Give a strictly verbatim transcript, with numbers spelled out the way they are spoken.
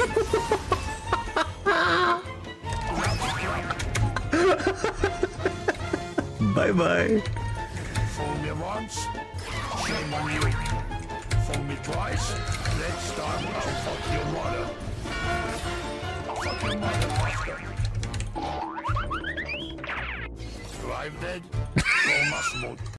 Bye bye. Fool me once, shame on you. Fool me twice, next time I'll fuck your mother. Fuck your mother, bastard. Drive dead, go must